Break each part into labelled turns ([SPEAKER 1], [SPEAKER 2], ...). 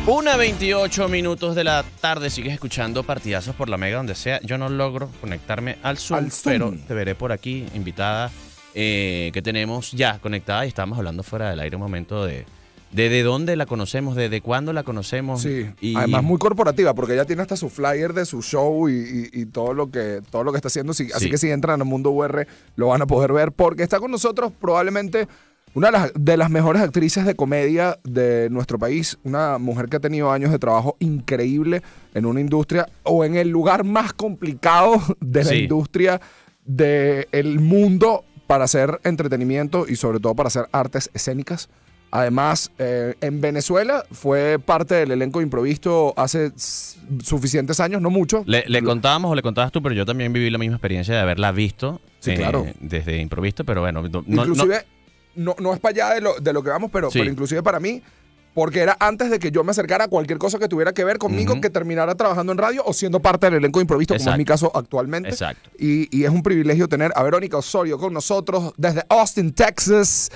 [SPEAKER 1] 1:28 de la tarde, sigues escuchando Partidazos por la Mega, donde sea. Yo no logro conectarme al Zoom, pero te veré por aquí, invitada, que tenemos ya conectada y estábamos hablando fuera del aire un momento de dónde la conocemos, desde cuándo la conocemos.
[SPEAKER 2] Sí,
[SPEAKER 1] y
[SPEAKER 2] además muy corporativa, porque ella tiene hasta su flyer de su show y todo lo que está haciendo. Sí, así que si entran a Mundo UR lo van a poder ver, porque está con nosotros probablemente una de las mejores actrices de comedia de nuestro país, una mujer que ha tenido años de trabajo increíble en una industria o en el lugar más complicado de la industria del mundo para hacer entretenimiento y sobre todo para hacer artes escénicas. Además, en Venezuela fue parte del elenco de Improvisto hace suficientes años, no mucho.
[SPEAKER 1] Le contábamos o le contabas tú, pero yo también viví la misma experiencia de haberla visto
[SPEAKER 2] claro,
[SPEAKER 1] desde Improvisto, pero bueno.
[SPEAKER 2] Inclusive, no es para allá de lo que vamos, pero inclusive para mí, porque era antes de que yo me acercara a cualquier cosa que tuviera que ver conmigo, que terminara trabajando en radio o siendo parte del elenco de Improvisto, como es mi caso actualmente.
[SPEAKER 1] Exacto.
[SPEAKER 2] Y es un privilegio tener a Verónica Osorio con nosotros desde Austin, Texas.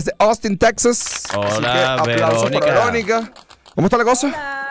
[SPEAKER 1] Hola,
[SPEAKER 2] así que aplausos para Verónica. ¿Cómo está la cosa?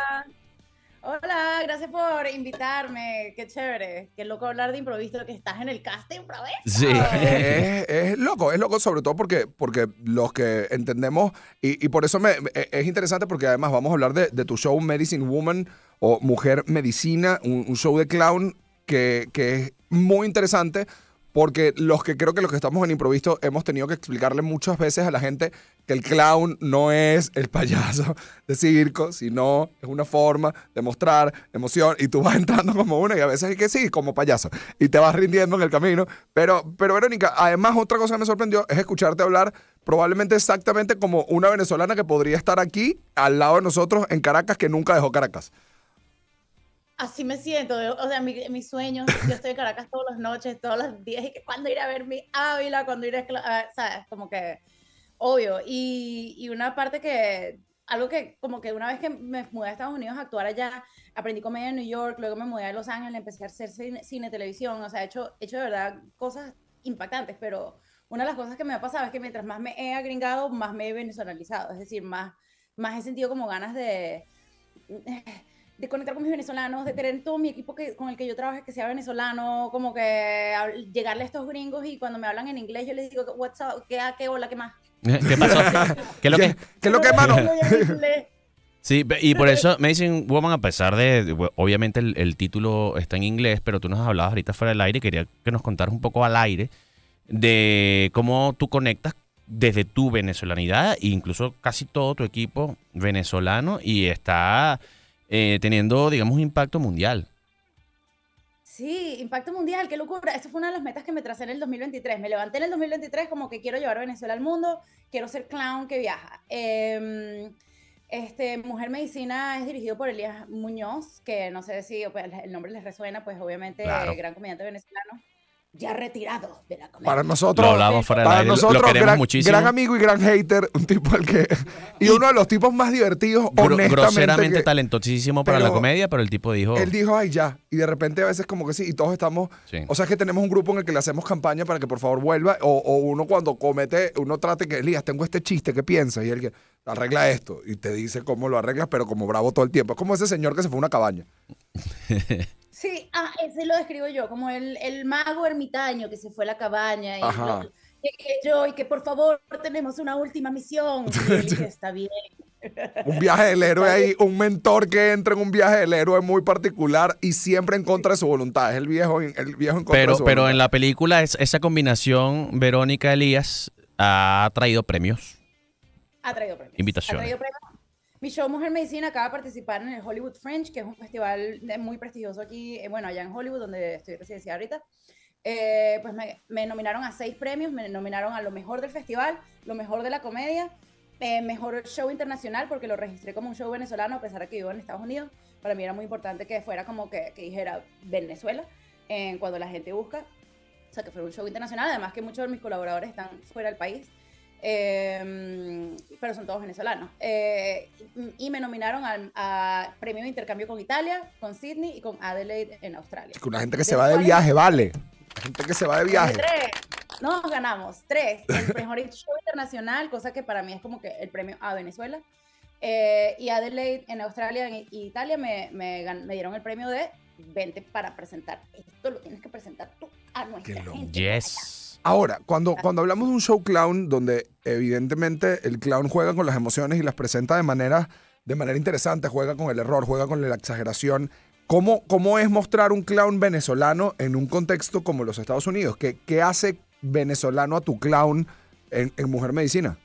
[SPEAKER 3] Hola, gracias por invitarme. Qué chévere. Qué loco hablar de Improvisto, que estás en el casting otra vez.
[SPEAKER 1] Sí.
[SPEAKER 2] Es loco sobre todo porque los que entendemos, y por eso es interesante, porque además vamos a hablar de tu show Medicine Woman o Mujer Medicina, un show de clown que es muy interesante. Porque creo que los que estamos en Improvisto hemos tenido que explicarle muchas veces a la gente que el clown no es el payaso de circo, sino es una forma de mostrar emoción y tú vas entrando como una y a veces es que sí, como payaso y te vas rindiendo en el camino. Pero Verónica, además otra cosa que me sorprendió es escucharte hablar probablemente exactamente como una venezolana que podría estar aquí al lado de nosotros en Caracas, que nunca dejó Caracas.
[SPEAKER 3] Así me siento, o sea, mis sueños, yo estoy en Caracas todas las noches, todos los días, y que cuando ir a ver mi Ávila, cuando ir a, ¿sabes? Como que, obvio, y una parte que, algo que, como que una vez que me mudé a Estados Unidos a actuar allá, aprendí comedia en New York, luego me mudé a Los Ángeles, empecé a hacer cine, televisión, o sea, he hecho de verdad cosas impactantes, pero una de las cosas que me ha pasado es que mientras más me he agringado, más me he venezolanizado, es decir, más he sentido como ganas de conectar con mis venezolanos, de tener todo mi equipo con el que yo trabajo que sea venezolano, como que llegarle a estos gringos y cuando me hablan en inglés yo les digo, what's up, qué hola, qué más.
[SPEAKER 1] ¿Qué pasó? ¿Qué es lo que,
[SPEAKER 2] mano?
[SPEAKER 1] Sí, y por eso Medicine Woman, a pesar de, obviamente el título está en inglés, pero tú nos hablabas ahorita fuera del aire, quería que nos contaras un poco al aire de cómo tú conectas desde tu venezolanidad e incluso casi todo tu equipo venezolano y está teniendo, digamos, un impacto mundial.
[SPEAKER 3] Sí, impacto mundial, qué locura. Esa fue una de las metas que me tracé en el 2023. Me levanté en el 2023 como que quiero llevar a Venezuela al mundo, quiero ser clown que viaja. Mujer Medicina es dirigido por Elías Muñoz, que no sé si pues, el nombre les resuena, pues obviamente gran comediante venezolano. Ya retirado de la comedia.
[SPEAKER 2] Para nosotros,
[SPEAKER 1] lo hablamos fuera del aire, lo queremos muchísimo.
[SPEAKER 2] Gran amigo y gran hater, un tipo al que y uno de los tipos más divertidos, honestamente.
[SPEAKER 1] Groseramente talentosísimo para la comedia, pero el tipo dijo...
[SPEAKER 2] Él dijo, ay, ya. Y de repente a veces como que sí, y todos estamos... Sí. O sea, es que tenemos un grupo en el que le hacemos campaña para que por favor vuelva, o uno cuando comete, uno trate que, Elías, tengo este chiste, ¿qué piensas? Y él que, arregla esto, y te dice cómo lo arreglas, pero como bravo todo el tiempo. Es como ese señor que se fue a una cabaña.
[SPEAKER 3] Sí, ese lo describo yo, como el mago ermitaño que se fue a la cabaña y que por favor tenemos una última misión. Y él dice, está bien.
[SPEAKER 2] Un viaje del héroe ahí, un mentor que entra en un viaje del héroe muy particular y siempre en contra de su voluntad. Es el viejo en contra de su voluntad.
[SPEAKER 1] Pero en la película esa combinación, Verónica Elías, ha traído premios.
[SPEAKER 3] Ha traído premios.
[SPEAKER 1] Invitaciones.
[SPEAKER 3] Ha traído premios. Mi show Mujer Medicina acaba de participar en el Hollywood Fringe, que es un festival muy prestigioso aquí, allá en Hollywood, donde estoy residenciada ahorita. Pues me nominaron a 6 premios, me nominaron a lo mejor del festival, lo mejor de la comedia, mejor show internacional, porque lo registré como un show venezolano, a pesar de que vivo en Estados Unidos. Para mí era muy importante que fuera como que dijera Venezuela, cuando la gente busca. O sea, que fuera un show internacional, además que muchos de mis colaboradores están fuera del país. Pero son todos venezolanos. Y me nominaron a premio de intercambio con Italia, con Sydney y con Adelaide en Australia.
[SPEAKER 2] Es que una gente que se va de viaje, vale. La gente que se va de viaje.
[SPEAKER 3] Nos ganamos 3. El mejor show internacional, cosa que para mí es como que el premio a Venezuela. Y Adelaide en Australia y Italia me dieron el premio de vente para presentar. Esto lo tienes que presentar tú a nuestra gente.
[SPEAKER 1] Yes.
[SPEAKER 2] Ahora, cuando hablamos de un show clown donde evidentemente el clown juega con las emociones y las presenta de manera interesante, juega con el error, juega con la exageración, ¿cómo es mostrar un clown venezolano en un contexto como los Estados Unidos? ¿Qué hace venezolano a tu clown en Mujer Medicina?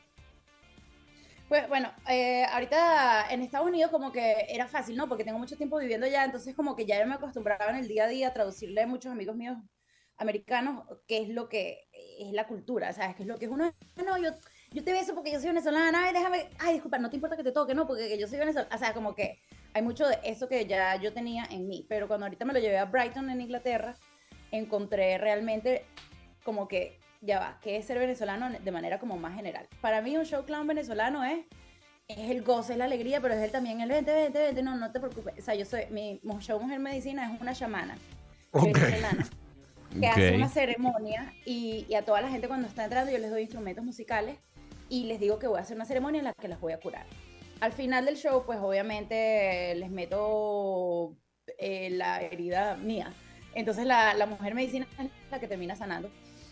[SPEAKER 3] Pues bueno, ahorita en Estados Unidos como que era fácil, ¿no? Porque tengo mucho tiempo viviendo allá, entonces como que ya me acostumbraba en el día a día a traducirle a muchos amigos míos americanos qué es lo que es la cultura, ¿sabes? ¿Qué es lo que es uno? No, yo te beso porque yo soy venezolana, ay, disculpa, no te importa que te toque, ¿no? Porque yo soy venezolana, o sea, como que hay mucho de eso que ya yo tenía en mí, pero cuando ahorita me lo llevé a Brighton en Inglaterra, encontré realmente como que ya va, que es ser venezolano de manera como más general. Para mí un show clown venezolano es el goce, es la alegría, pero es también el vente, no te preocupes. O sea, mi show Mujer Medicina es una chamana venezolana que hace una ceremonia y a toda la gente cuando está entrando yo les doy instrumentos musicales y les digo que voy a hacer una ceremonia en la que las voy a curar. Al final del show, pues obviamente les meto la herida mía. Entonces la Mujer Medicina es la que termina sanando.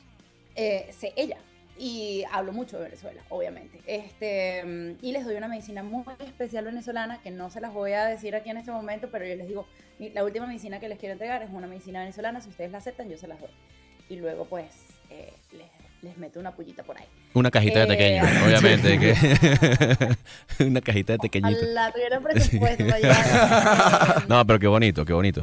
[SPEAKER 3] Ella. Y hablo mucho de Venezuela, obviamente. Y les doy una medicina muy especial venezolana que no se las voy a decir aquí en este momento, pero yo les digo, la última medicina que les quiero entregar es una medicina venezolana, si ustedes la aceptan, yo se las doy. Y luego, pues, les meto una pullita por ahí.
[SPEAKER 1] Una cajita de pequeño, obviamente. Una cajita de pequeñito.
[SPEAKER 3] La tuvieron presupuesto allá.
[SPEAKER 1] No, pero qué bonito, qué bonito.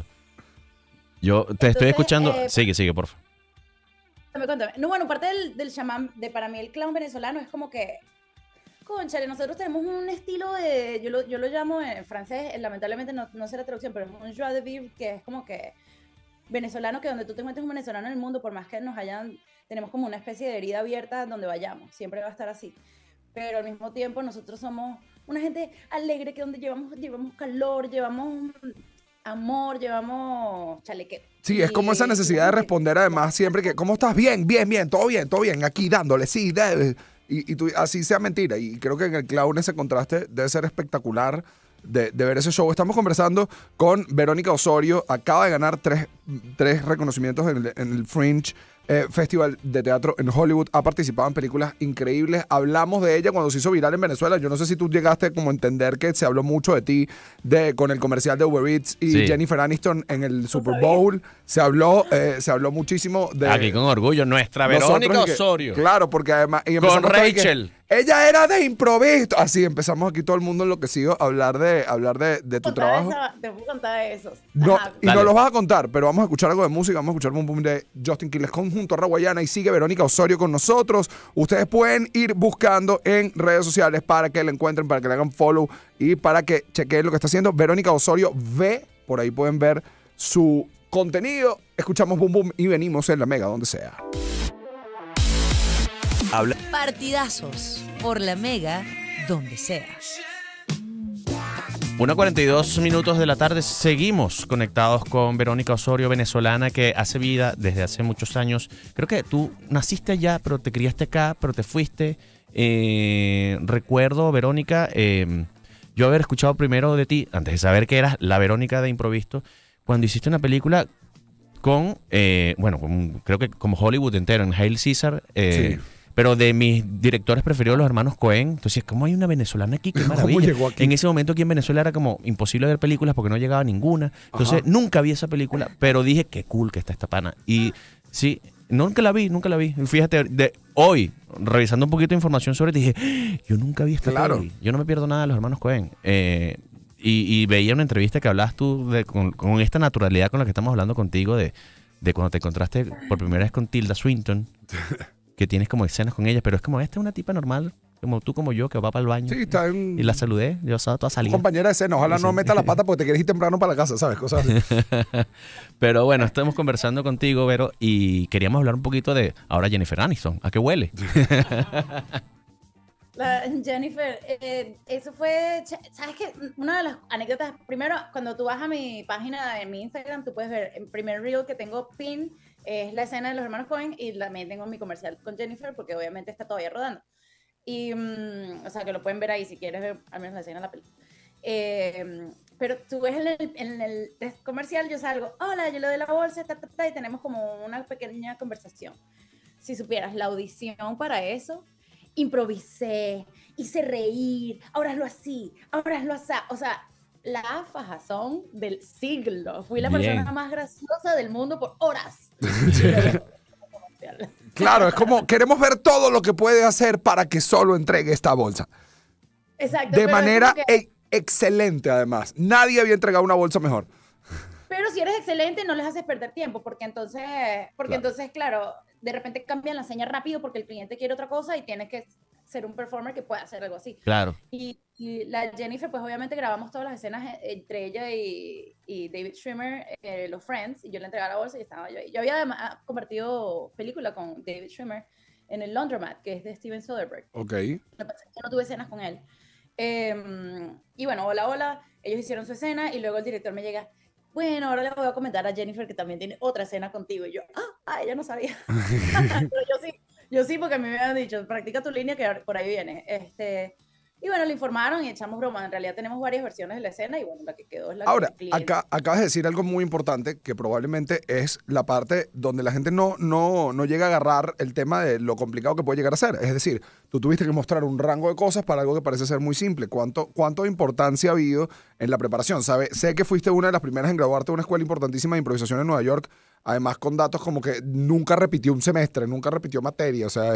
[SPEAKER 1] Yo te estoy escuchando. Sigue, por favor.
[SPEAKER 3] Cuéntame. No, bueno, parte del chamán, para mí el clown venezolano es como que, cónchale, nosotros tenemos un estilo de, yo lo llamo en francés, lamentablemente no sé la traducción, pero es un joie de vivre, que es como que venezolano, que donde tú te encuentres un venezolano en el mundo, por más que tenemos como una especie de herida abierta donde vayamos, siempre va a estar así. Pero al mismo tiempo nosotros somos una gente alegre, que donde llevamos calor, llevamos amor, llevamos chalequeo.
[SPEAKER 2] Sí, es como esa necesidad de responder además siempre que, ¿cómo estás? Bien, todo bien, aquí dándole, sí, y tú, así sea mentira. Y creo que en el clown ese contraste debe ser espectacular de ver ese show. Estamos conversando con Verónica Osorio, acaba de ganar tres reconocimientos en el Fringe Festival de Teatro en Hollywood, ha participado en películas increíbles. Hablamos de ella cuando se hizo viral en Venezuela. Yo no sé si tú llegaste como a entender que se habló mucho de ti con el comercial de Uber Eats y Jennifer Aniston en el Super Bowl. Se habló muchísimo de...
[SPEAKER 1] Aquí con orgullo, nuestra Verónica Osorio.
[SPEAKER 2] Claro, porque además...
[SPEAKER 1] Con Rachel.
[SPEAKER 2] Ella era de improviso. Así empezamos aquí todo el mundo enloquecido a hablar de tu trabajo.
[SPEAKER 3] Te puedo contar eso.
[SPEAKER 2] No, y nos los vas a contar, pero vamos a escuchar algo de música. Vamos a escuchar un boom de Justin Quiles junto a Raguayana y sigue Verónica Osorio con nosotros. Ustedes pueden ir buscando en redes sociales para que la encuentren, para que le hagan follow y para que chequeen lo que está haciendo. Verónica Osorio V, por ahí pueden ver su contenido. Escuchamos Boom Boom y venimos en La Mega, donde sea.
[SPEAKER 4] Partidazos por La Mega, donde sea.
[SPEAKER 1] 1:42 de la tarde, seguimos conectados con Verónica Osorio, venezolana, que hace vida desde hace muchos años. Creo que tú naciste allá, pero te criaste acá, pero te fuiste. Recuerdo, Verónica, yo haber escuchado primero de ti, antes de saber que eras la Verónica de Improvisto, cuando hiciste una película con, creo que como Hollywood entero, en Hail Caesar.
[SPEAKER 2] Sí.
[SPEAKER 1] Pero de mis directores preferidos, los hermanos Coen. Entonces, ¿cómo hay una venezolana aquí? ¡Qué maravilla!
[SPEAKER 2] ¿Cómo llegó aquí?
[SPEAKER 1] En ese momento aquí en Venezuela era como imposible ver películas porque no llegaba ninguna. Entonces, nunca vi esa película, pero dije, qué cool que está esta pana. Y sí, nunca la vi. Fíjate, hoy, revisando un poquito de información sobre ti, dije, yo nunca vi esta peli. Yo no me pierdo nada de los hermanos Coen. Y veía una entrevista que hablabas tú con esta naturalidad con la que estamos hablando contigo de cuando te encontraste por primera vez con Tilda Swinton. Que tienes como escenas con ella, pero es como, esta es una tipa normal, como tú, como yo, que va para el baño.
[SPEAKER 2] Sí, está
[SPEAKER 1] y la saludé, yo estaba toda salida.
[SPEAKER 2] Compañera de escena, ojalá no meta la pata porque te quieres ir temprano para la casa, ¿sabes? Cosas así.
[SPEAKER 1] Pero bueno, estamos conversando contigo, Vero, y queríamos hablar un poquito de, ahora Jennifer Aniston, ¿a qué huele?
[SPEAKER 3] Jennifer, eso fue, ¿sabes qué? Una de las anécdotas, primero, cuando tú vas a mi página en mi Instagram, tú puedes ver el primer reel que tengo pin, es la escena de los hermanos Coen y también tengo mi comercial con Jennifer porque obviamente está todavía rodando. Y, o sea, que lo pueden ver ahí si quieres ver al menos la escena de la película. Pero tú ves en el test comercial, yo salgo, hola, yo le doy la bolsa, y tenemos como una pequeña conversación. Si supieras, la audición para eso, improvisé, hice reír, ahora hazlo así, ahora hazlo así. O sea, la fajazón del siglo. Fui la
[SPEAKER 1] Bien.
[SPEAKER 3] persona más graciosa del mundo por horas.
[SPEAKER 2] Claro, es como queremos ver todo lo que puede hacer para que solo entregue esta bolsa.
[SPEAKER 3] Exacto.
[SPEAKER 2] De
[SPEAKER 3] pero
[SPEAKER 2] manera
[SPEAKER 3] es como que-
[SPEAKER 2] excelente, además. Nadie había entregado una bolsa mejor.
[SPEAKER 3] Pero si eres excelente, no les haces perder tiempo, porque entonces, claro, de repente cambian la señal rápido porque el cliente quiere otra cosa y tienes que ser un performer que pueda hacer algo así.
[SPEAKER 1] Claro.
[SPEAKER 3] Y la Jennifer, pues obviamente grabamos todas las escenas entre ella y David Schwimmer, los Friends, y yo le entregaba la bolsa y estaba yo ahí. Yo había además compartido película con David Schwimmer en el Laundromat, que es de Steven Soderbergh.
[SPEAKER 2] Ok.
[SPEAKER 3] Lo que pasa es que no tuve escenas con él. Y bueno, hola, ellos hicieron su escena y luego el director me llega, bueno, ahora le voy a comentar a Jennifer que también tiene otra escena contigo. Y yo, ella no sabía. Pero yo sí, porque a mí me habían dicho, practica tu línea que por ahí viene. Y bueno, le informaron y echamos broma. En realidad tenemos varias versiones de la escena y bueno, la que quedó es la
[SPEAKER 2] Ahora,
[SPEAKER 3] que el cliente...
[SPEAKER 2] acabas de decir algo muy importante que probablemente es la parte donde la gente no llega a agarrar el tema de lo complicado que puede llegar a ser. Es decir, tú tuviste que mostrar un rango de cosas para algo que parece ser muy simple. ¿Cuánto importancia ha habido en la preparación? Sé que fuiste una de las primeras en graduarte de una escuela importantísima de improvisación en Nueva York, además con datos como que nunca repitió un semestre, nunca repitió materia, o sea,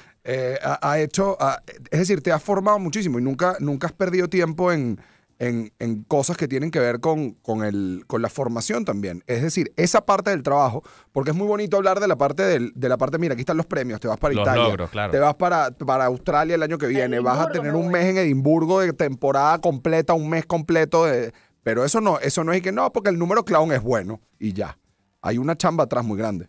[SPEAKER 2] es decir, te has formado muchísimo y nunca has perdido tiempo en cosas que tienen que ver con la formación también. Es decir, esa parte del trabajo, porque es muy bonito hablar de la parte mira, aquí están los premios, te vas para
[SPEAKER 1] Los
[SPEAKER 2] Italia,
[SPEAKER 1] logros, claro.
[SPEAKER 2] te vas para Australia el año que viene, vas a
[SPEAKER 3] Edimburgo
[SPEAKER 2] tener
[SPEAKER 3] me
[SPEAKER 2] un
[SPEAKER 3] voy.
[SPEAKER 2] mes en Edimburgo de temporada completa, un mes completo pero eso no es que no, porque el número clown es bueno y ya. Hay una chamba atrás muy grande.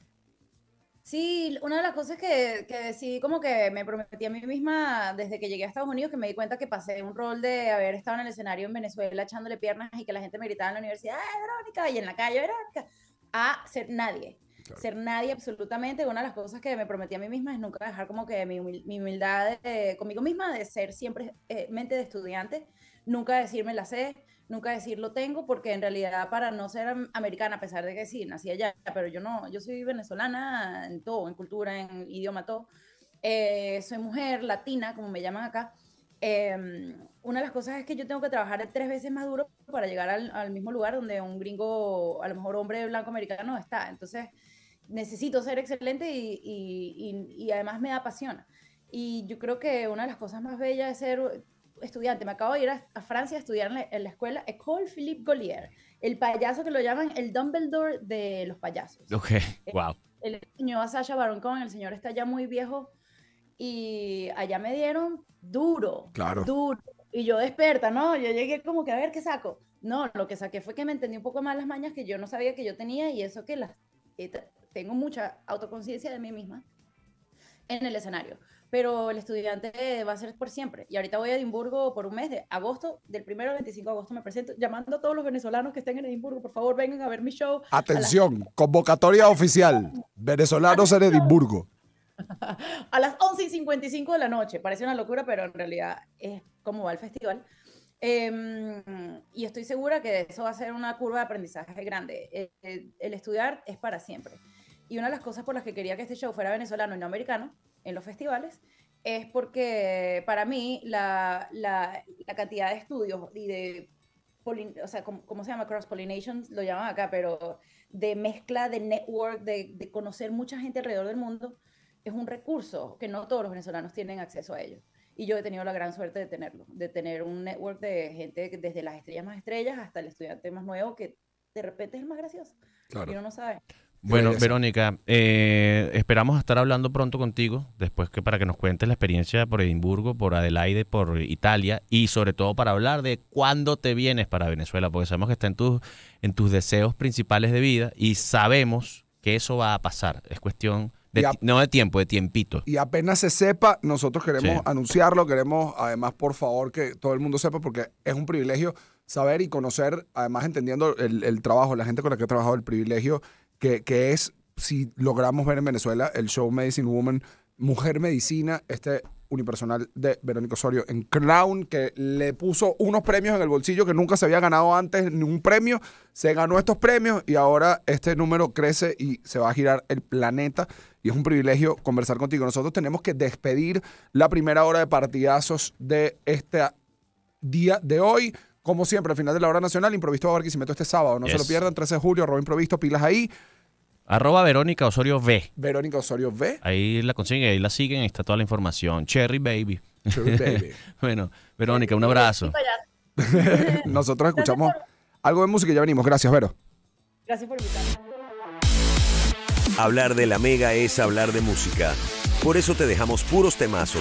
[SPEAKER 3] Sí, una de las cosas que decidí como que me prometí a mí misma desde que llegué a Estados Unidos, que me di cuenta que pasé un rol de haber estado en el escenario en Venezuela echándole piernas y que la gente me gritaba en la universidad, ¡ay, Verónica! Y en la calle, Verónica, a ser nadie.
[SPEAKER 2] Claro.
[SPEAKER 3] Ser nadie absolutamente. Una de las cosas que me prometí a mí misma es nunca dejar como que mi humildad conmigo misma, de ser siempre mente de estudiante, nunca decirme la sé, nunca decir lo tengo, porque en realidad para no ser americana, a pesar de que sí, nací allá, pero yo soy venezolana en todo, en cultura, en idioma, todo. Soy mujer, latina, como me llaman acá. Una de las cosas es que yo tengo que trabajar 3 veces más duro para llegar al mismo lugar donde un gringo, a lo mejor hombre blanco americano, está. Entonces, necesito ser excelente y además me apasiona. Y yo creo que una de las cosas más bellas es ser estudiante. Me acabo de ir a Francia a estudiar en la escuela École Philippe Gaulier, el payaso que lo llaman el Dumbledore de los payasos.
[SPEAKER 1] Ok, wow.
[SPEAKER 3] Él enseñó a Sacha Baron Cohen, el señor está ya muy viejo y allá me dieron duro,
[SPEAKER 2] Claro.
[SPEAKER 3] duro. Y yo despierta, ¿no? Yo llegué como que a ver qué saco. No, lo que saqué fue que me entendí un poco más las mañas que yo no sabía que yo tenía y eso que tengo mucha autoconciencia de mí misma en el escenario. Pero el estudiante va a ser por siempre. Y ahorita voy a Edimburgo por un mes, de agosto, del 1 al 25 de agosto me presento, llamando a todos los venezolanos que estén en Edimburgo, por favor, vengan a ver mi show.
[SPEAKER 2] Atención, convocatoria oficial. Venezolanos en Edimburgo.
[SPEAKER 3] A las 11:55 de la noche. Parece una locura, pero en realidad es como va el festival. Y estoy segura que eso va a ser una curva de aprendizaje grande. El estudiar es para siempre. Y una de las cosas por las que quería que este show fuera venezolano y no americano en los festivales es porque para mí la cantidad de estudios y de, o sea, ¿cómo se llama? Cross-pollination, lo llaman acá, pero de mezcla, de network, de conocer mucha gente alrededor del mundo, es un recurso que no todos los venezolanos tienen acceso a ello. Y yo he tenido la gran suerte de tenerlo, de tener un network de gente desde las estrellas más estrellas hasta el estudiante más nuevo que de repente es el más gracioso.
[SPEAKER 2] Claro.
[SPEAKER 3] Y uno no sabe.
[SPEAKER 1] Bueno,
[SPEAKER 2] belleza.
[SPEAKER 1] Verónica, esperamos estar hablando pronto contigo, después que para que nos cuentes la experiencia por Edimburgo, por Adelaide, por Italia, y sobre todo para hablar de cuándo te vienes para Venezuela, porque sabemos que está en tus deseos principales de vida y sabemos que eso va a pasar. Es cuestión no de tiempo, de tiempito.
[SPEAKER 2] Y apenas se sepa, nosotros queremos
[SPEAKER 1] Sí.
[SPEAKER 2] anunciarlo, queremos además, por favor, que todo el mundo sepa, porque es un privilegio saber y conocer, además entendiendo el trabajo, la gente con la que he trabajado, el privilegio que es, si logramos ver en Venezuela, el show Medicine Woman, Mujer Medicina, unipersonal de Verónica Osorio en Crown, que le puso unos premios en el bolsillo que nunca se había ganado antes, ni un premio. Se ganó estos premios y ahora este número crece y se va a girar el planeta. Y es un privilegio conversar contigo. Nosotros tenemos que despedir la primera hora de partidazos de este día de hoy. Como siempre, al final de la hora nacional, Improvisto va a Barquisimeto este sábado. No se lo pierdan, 13 de julio, @Improvisto, pilas ahí.
[SPEAKER 1] @Verónica Osorio V.
[SPEAKER 2] Verónica Osorio V.
[SPEAKER 1] Ahí la consiguen, ahí la siguen, ahí está toda la información. Cherry Baby.
[SPEAKER 2] Cherry Baby.
[SPEAKER 1] Bueno, Verónica, un abrazo.
[SPEAKER 2] Nosotros escuchamos algo de música y ya venimos. Gracias, Vero.
[SPEAKER 3] Gracias por invitarme.
[SPEAKER 5] Hablar de la Mega es hablar de música. Por eso te dejamos puros temazos